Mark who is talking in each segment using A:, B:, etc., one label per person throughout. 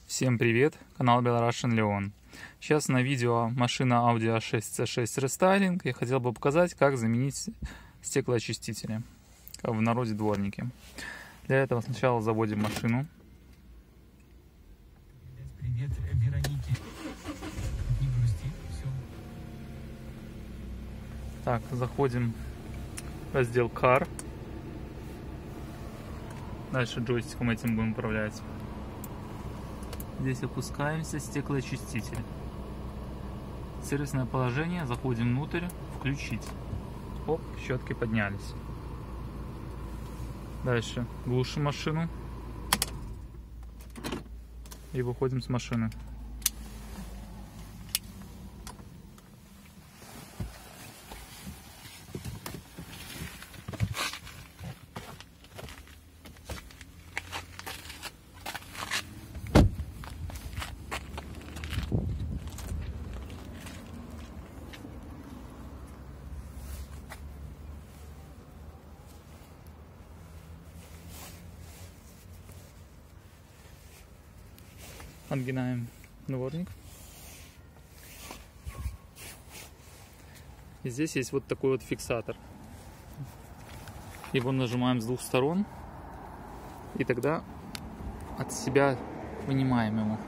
A: Всем привет, канал Belarusian Leon. Сейчас на видео машина Audi A6 C6 Restyling. Я хотел бы показать, как заменить стеклоочистители, как в народе дворники. Для этого сначала заводим машину.
B: Привет, Вероники. Не грусти, все.
A: Так, заходим в раздел Car. Дальше джойстиком этим будем управлять. Здесь опускаемся, стеклоочиститель. Сервисное положение, заходим внутрь, включить. Оп, щетки поднялись. Дальше глушим машину и выходим с машины. Отгинаем дворник. И здесь есть вот такой вот фиксатор. Его нажимаем с двух сторон. И тогда от себя вынимаем его.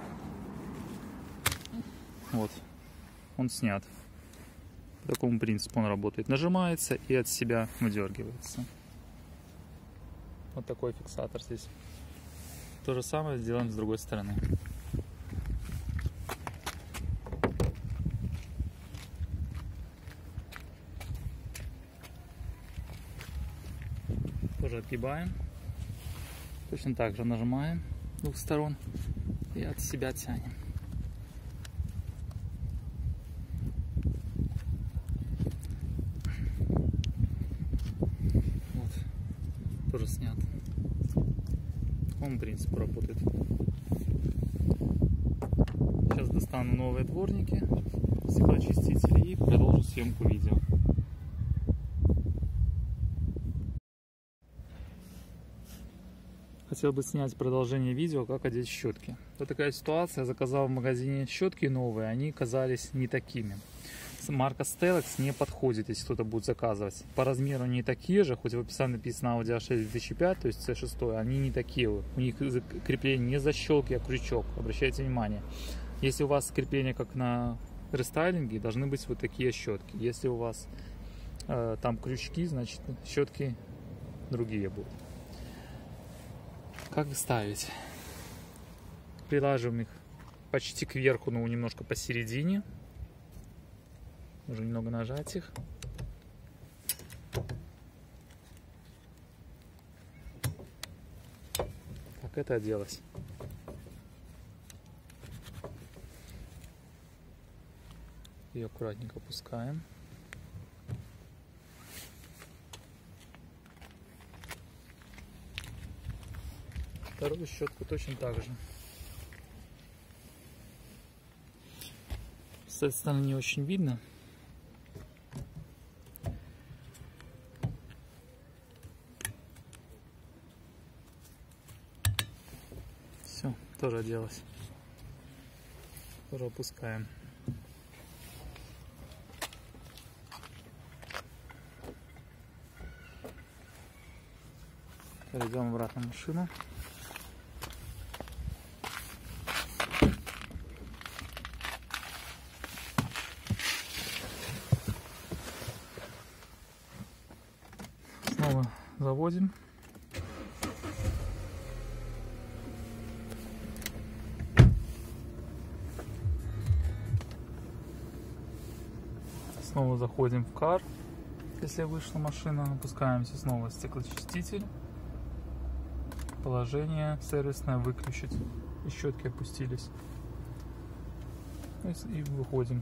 A: Вот. Он снят. По такому принципу он работает. Нажимается и от себя выдергивается. Вот такой фиксатор здесь. То же самое сделаем с другой стороны. Тоже отгибаем. Точно так же нажимаем с двух сторон и от себя тянем. Вот. Тоже снят. По такому принципу работает. Сейчас достану новые дворники, стеклоочистители и продолжу съемку видео. Хотел бы снять продолжение видео, как одеть щетки. Вот такая ситуация. Заказал в магазине щетки новые, они казались не такими. Марка Stelex не подходит, если кто-то будет заказывать. По размеру они такие же, хоть в описании написано Audi A6 2005, то есть C6, они не такие. У них крепление не защелки, а крючок. Обращайте внимание. Если у вас крепление как на рестайлинге, должны быть вот такие щетки. Если у вас там крючки, значит щетки другие будут. Как ставить? Прилаживаем их почти кверху, но немножко посередине. Нужно немного нажать их. Так, это оделось. И аккуратненько опускаем. Вторую щетку точно так же. С этой стороны не очень видно. Все, тоже оделось. Тоже опускаем. Перейдем обратно в машину. Снова заводим. Снова заходим в Car. Если вышла машина, опускаемся снова в стеклоочиститель. Положение сервисное выключить. И щетки опустились. И выходим.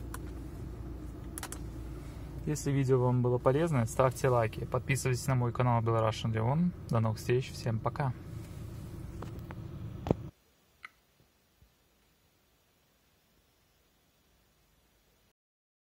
A: Если видео вам было полезно, ставьте лайки. Подписывайтесь на мой канал Belarusian Leon. До новых встреч. Всем пока.